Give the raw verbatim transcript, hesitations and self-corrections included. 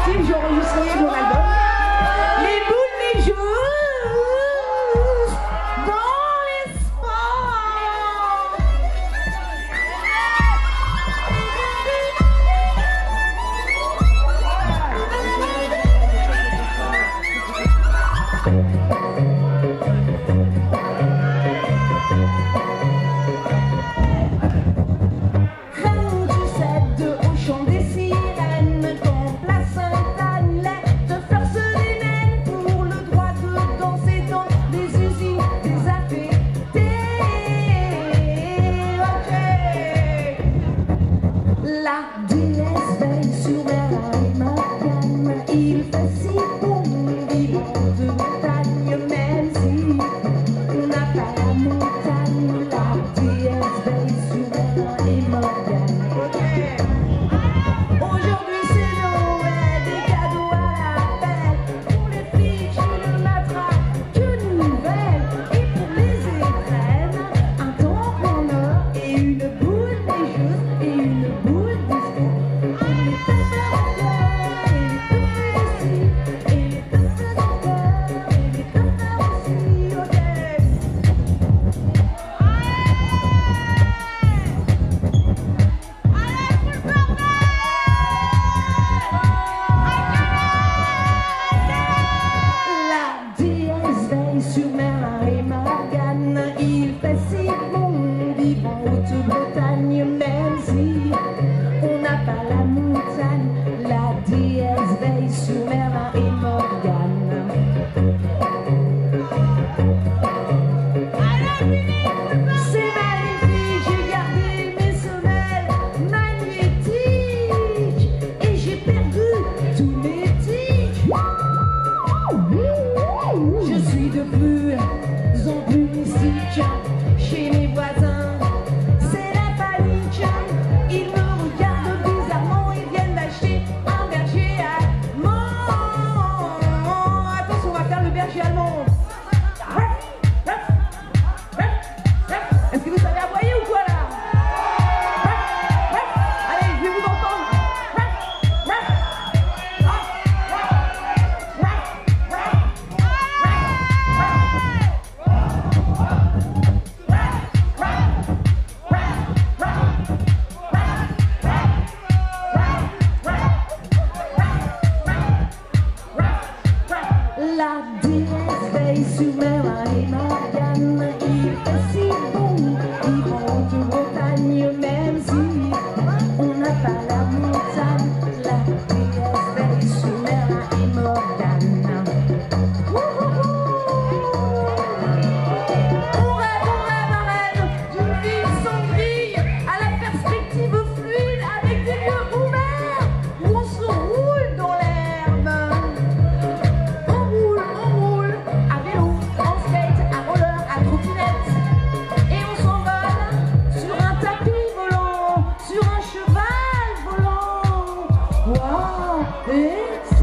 Steve, j'ai enregistré mon album. Les boules, les joues dans l'espace. La déesse veille sur mer et Morgane. Il fait si bon vivre de montagne, même si on n'a pas la montagne. La déesse veille sur mer et Morgane. Aujourd'hui c'est Noël, des cadeaux à la belle. Pour les filles, je ne m'attrape que nouvelles. Et pour les étrennes, un temple en or et une boule neigeuse et une boule. Sur Merlin et Morgane, il fait si bon vivre en Haute-Bretagne, même si on n'a pas la montagne. La déesse veille sur Merlin et Morgane. C'est magnifique, j'ai gardé mes semelles magnétiques et j'ai perdu tous mes tics. Je suis de plus en plus mystique chez mes voisins. C'est la panique. Ils me regardent bizarrement. Ils viennent d'acheter un berger allemand. Attention, on va faire le berger allemand. Est-ce que vous savez aboyer ou quoi là? Allez, je vais vous entendre. La déesse veille sur Merlin et Morgane. Il fait si bon vivre en Haute-Bretagne, même si on n'a pas la montagne. La déesse veille sur Merlin et Morgane. On rêve, on rêve, un rêve d'une ville sans grille, à la perspective fluide, avec des lieux ouverts où on se roule dans l'herbe. Et on s'envole sur un tapis volant, sur un cheval volant. Waouh!